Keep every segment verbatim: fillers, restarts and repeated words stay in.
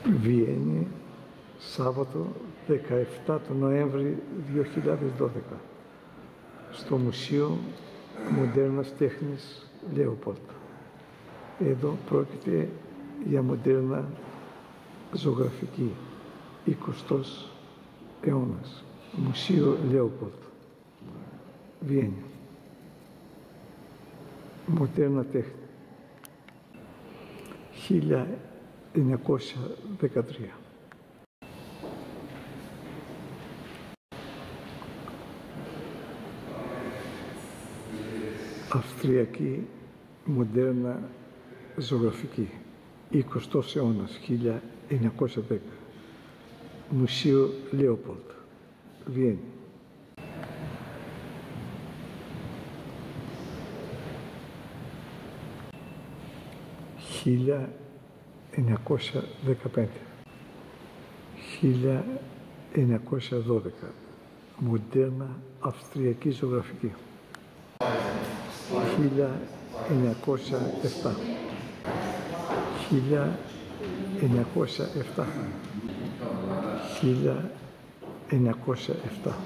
Βιέννη, Σάββατο δεκαεπτά του Νοέμβρη δύο χιλιάδες δώδεκα, στο Μουσείο Μοντέρνας Τέχνης Λέοπολτ. Εδώ πρόκειται για μοντέρνα ζωγραφική, εικοστός αιώνας. Μουσείο Λέοπολτ, Βιέννη. Μοντέρνα τέχνη, χίλια εννιακόσια δεκατρία. Αυστριακή μοντέρνα ζωγραφική, εικοστός αιώνας, χίλια εννιακόσια δέκα. Μουσείο Λέοπολτ, Βιέννη. χίλια εννιακόσια δεκαπέντε, χίλια εννιακόσια δώδεκα, μοντέρνα αυστριακή ζωγραφική. χίλια εννιακόσια επτά, χίλια εννιακόσια επτά, χίλια εννιακόσια επτά,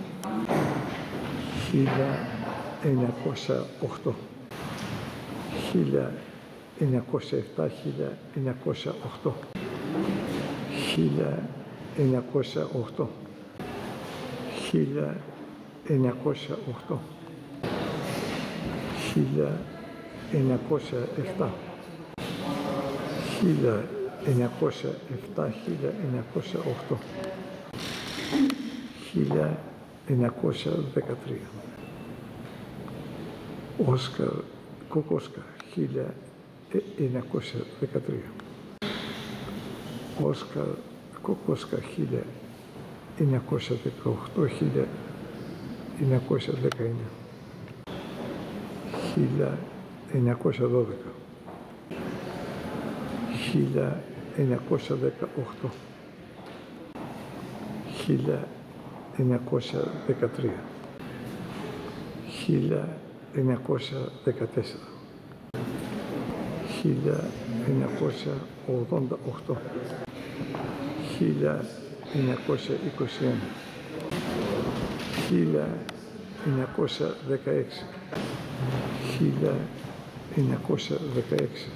χίλια εννιακόσια οκτώ, χίλια εννιακόσια επτά, χίλια εννιακόσια οκτώ, χίλια εννιακόσια οκτώ, χίλια εννιακόσια οκτώ, χίλια εννιακόσια επτά, χίλια εννιακόσια επτά, χίλια εννιακόσια οκτώ, χίλια εννιακόσια δεκατρία. Όσκαρ Κοκόσκα, χίλια εννιακόσια δεκατρία. Όσκαρ Κοκόσκα, χίλια εννιακόσια δεκαοκτώ, χίλια εννιακόσια δεκαεννιά. χίλια εννιακόσια δώδεκα, χίλια εννιακόσια δεκαοκτώ, χίλια εννιακόσια δεκατρία, χίλια εννιακόσια δεκατέσσερα, χίλια εννιακόσια ογδόντα οκτώ, χίλια εννιακόσια είκοσι ένα, χίλια εννιακόσια δεκαέξι, χίλια εννιακόσια δεκαέξι,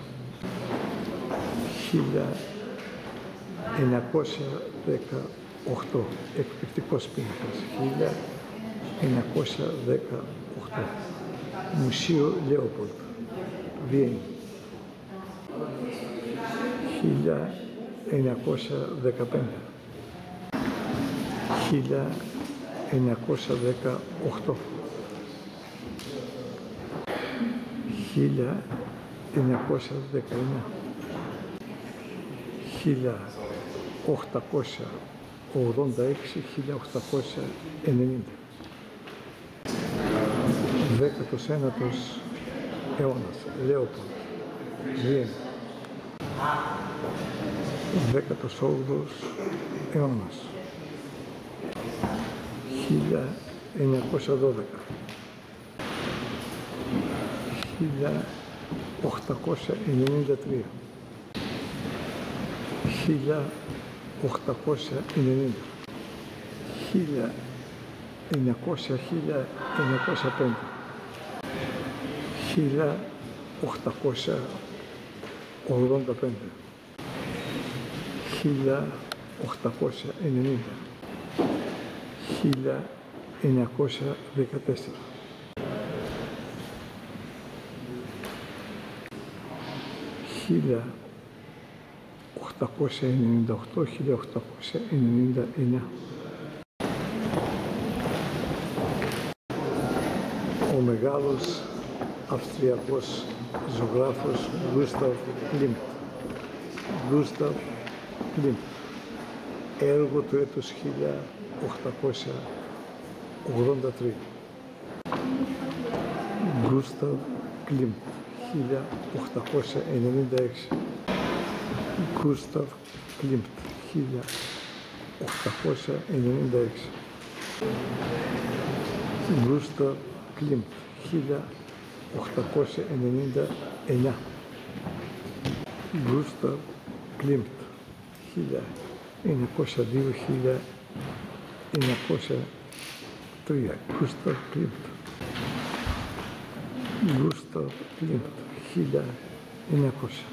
χίλια εννιακόσια δεκαοκτώ, εκπληκτικός πίνακας, χίλια εννιακόσια δεκαοκτώ, Μουσείο Λέοπολτ, Βιέννη. χίλια εννιακόσια δεκαπέντε, χίλια εννιακόσια δεκαοκτώ, χίλια εννιακόσια δεκαεννιά, χίλια οκτακόσια ογδόντα έξι, χίλια οκτακόσια ενενήντα. δέκατος ένατος αιώνας, Λέοπολτ, Βιέννη. δέκατος όγδοος αιώνας, χίλια εννιακόσια δώδεκα, χίλια οκτακόσια ενενήντα τρία, χίλια οκτακόσια ενενήντα, χίλια εννιακόσια, χίλια εννιακόσια πέντε, χίλια οκτακόσια ογδόντα πέντε, χίλια οκτακόσια ενενήντα, χίλια εννιακόσια δεκατέσσερα, χίλια οκτακόσια ενενήντα οκτώ, χίλια οκτακόσια ενενήντα εννιά. Ο μεγάλος αυστριακός ζωγράφος Γκούσταβ Κλίμτ. Γκούσταβ Κλίμτ. Έργο του έτους χίλια οκτακόσια ογδόντα τρία. Γκούσταβ Κλίμτ, χίλια οκτακόσια ενενήντα έξι. Γκούσταβ Κλίμτ, χίλια οκτακόσια ενενήντα έξι. Γκούσταβ Κλίμτ, χίλια οκτακόσια ενενήντα εννιά. Γκούσταβ Κλίμτ, χίλια εννιακόσια δύο, χίλια εννιακόσια τρία. Γκούσταβ Κλίμπτ. Γκούσταβ Κλίμπτ, χίλια εννιακόσια.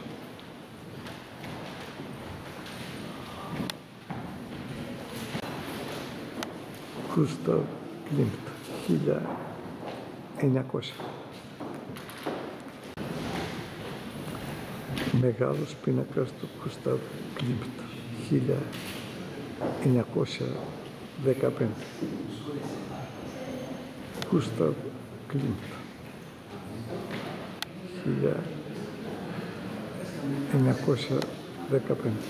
Γκούσταβ Κλίμπτ, χίλια εννιακόσια. Μεγάλος πίνακας του Γκούσταβ Κλίμπτ, χίλια εννιακόσια δεκαπέντε. Γκούσταβ Κλίμπτ, χίλια εννιακόσια δεκαπέντε.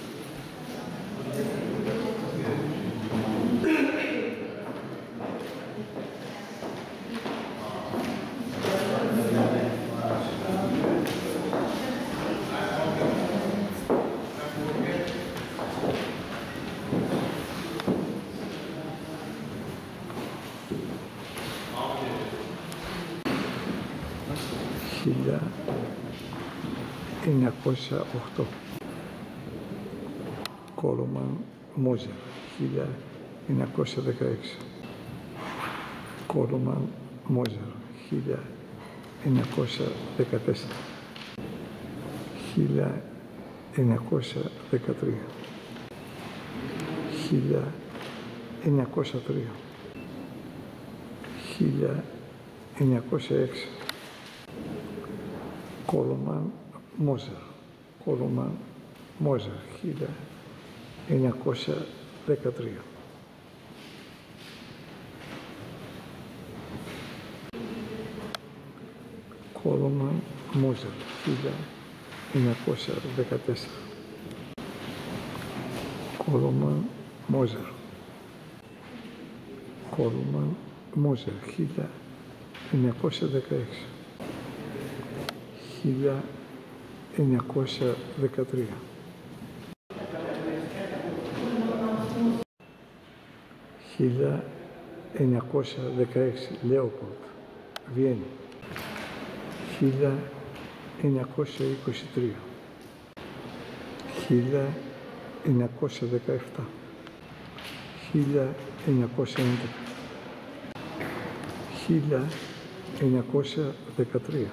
χίλια εννιακόσια οκτώ. Κόλομαν Μόζερ, χίλια εννιακόσια δεκαέξι. Κόλομαν Μόζερ, χίλια εννιακόσια δεκατέσσερα. χίλια εννιακόσια δεκατρία. χίλια εννιακόσια τρία. χίλια εννιακόσια έξι. Κόλομαν Μόζερ, Κόλομαν Μόζερ, χίλια εννιακόσια δεκατρία. Κόλομαν Μόζερ, χίλια εννιακόσια δεκατέσσερα. Κόλομαν Μόζερ, Κόλομαν Μόζερ, χίλια εννιακόσια δεκαέξι. χίλια εννιακόσια δεκατρία. χίλια εννιακόσια δεκαέξι. Λέοπολτ, Βιέννη, χίλια εννιακόσια είκοσι τρία. χίλια εννιακόσια δεκαεπτά. χίλια εννιακόσια έντεκα. χίλια εννιακόσια δεκατρία.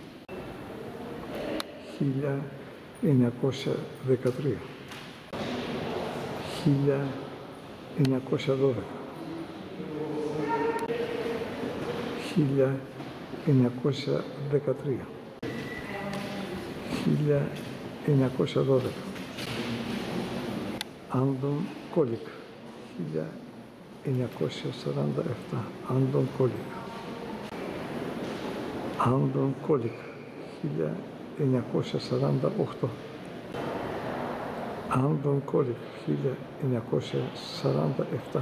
χίλια εννιακόσια δεκατρία. χίλια εννιακόσια δώδεκα. χίλια εννιακόσια δεκατρία. χίλια εννιακόσια δώδεκα. Άντων Κόλικ, χίλια εννιακόσια σαράντα επτά. Άντων Κόλικ. Άντων Κόλικ, χίλια εννιακόσια σαράντα οκτώ. Άντων Κόλικ, χίλια εννιακόσια σαράντα επτά.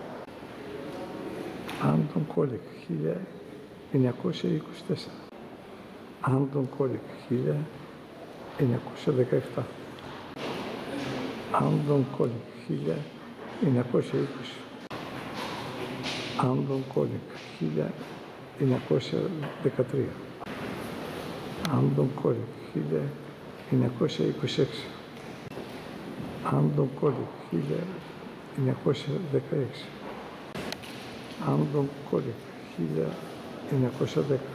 Άντων Κόλικ, χίλια εννιακόσια είκοσι τέσσερα. Άντων Κόλικ, χίλια εννιακόσια δεκαεπτά. Άντων Κόλικ, χίλια εννιακόσια είκοσι. Άντων Κόλικ, χίλια εννιακόσια δεκατρία. Άντων Κόλικ, χίλια εννιακόσια είκοσι έξι. Άντων Κόλικ, χίλια εννιακόσια δεκαέξι. Άντων Κόλικ, χίλια εννιακόσια δέκα.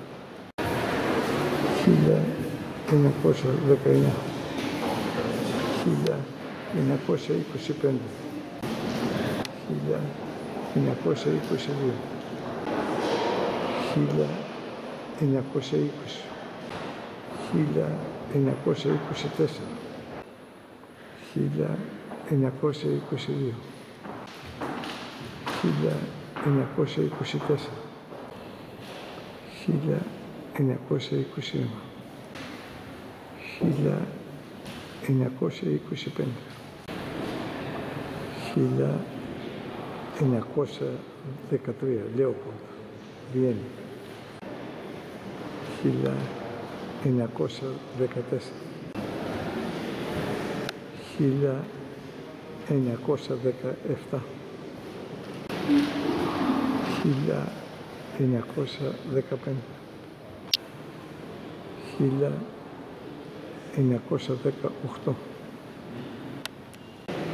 χίλια εννιακόσια δεκαεννιά. χίλια εννιακόσια είκοσι πέντε. χίλια εννιακόσια είκοσι δύο. χίλια εννιακόσια είκοσι. χίλια εννιακόσια είκοσι τέσσερα. χίλια εννιακόσια είκοσι δύο. χίλια εννιακόσια είκοσι τέσσερα. χίλια εννιακόσια είκοσι ένα. χίλια εννιακόσια είκοσι πέντε. χίλια εννιακόσια δεκατρία. Λέοπολτ, Βιέννη, χίλια εννιακόσια δεκατέσσερα. χίλια εννιακόσια δεκαεπτά. χίλια εννιακόσια δεκαπέντε. χίλια εννιακόσια δεκαοκτώ.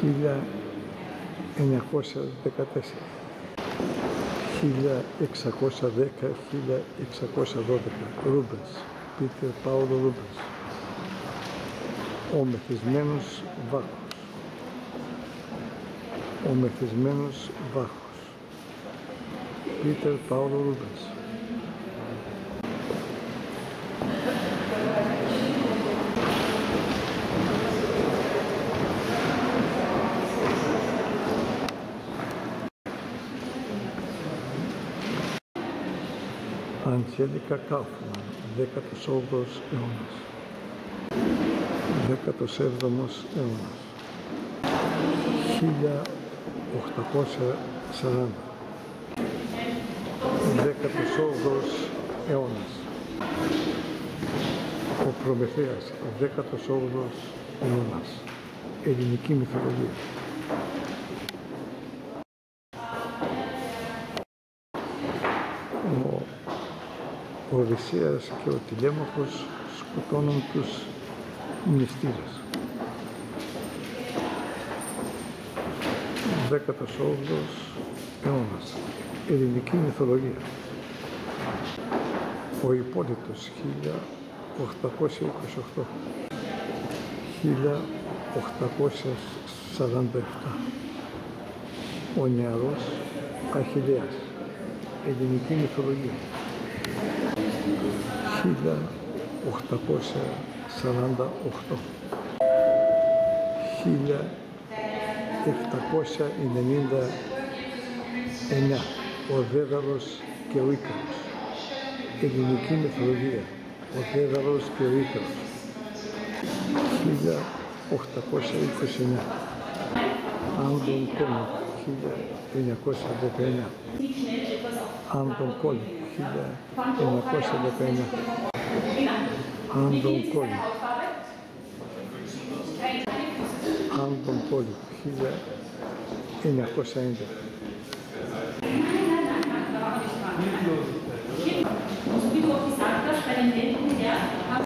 χίλια εννιακόσια δεκατέσσερα, χίλια εξακόσια δέκα, χίλια εξακόσια δώδεκα, Ρούμπενς, Πίτερ Πάολο Ρούμπενς. Ο μεθυσμένος βάχος, ο μεθυσμένος βάχος, Πίτερ Πάολο Ρούμπενς. Αντζέλικα Κάουφμαν, δέκατος όγδοος αιώνας, δέκατος έβδομος αιώνας, χίλια οκτακόσια σαράντα, δέκατος όγδοος αιώνας, ο Προμηθέας, δέκατος όγδοος αιώνας, ελληνική μυθολογία. Ο Οδυσσέας και ο Τηλέμαχος σκοτώνουν τους μνηστήρες. δέκατος όγδοος αιώνας, ελληνική μυθολογία. Ο Υπόλοιπος, χίλια οκτακόσια είκοσι οκτώ, χίλια οκτακόσια σαράντα επτά. Ο νεαρός Αχιλλέας, ελληνική μυθολογία. χίλια οκτακόσια σαράντα οκτώ, χίλια επτακόσια ενενήντα εννιά. Ο Δέδαλος και ο Ίκαρος, ελληνική μυθολογία. Ο Δέδαλος και ο Ίκαρος, χίλια οκτακόσια είκοσι εννιά. Άντων Κόλικ, χίλια εννιακόσια δεκαεννιά. Άντων Κόλικ, χίλια εννιακόσια δεκαεννιά. Άντων Κόλικ. Άντων Κόλικ, χίλια εννιακόσια έντεκα. Wie du auch gesagt hast, bei den Wänden, ja,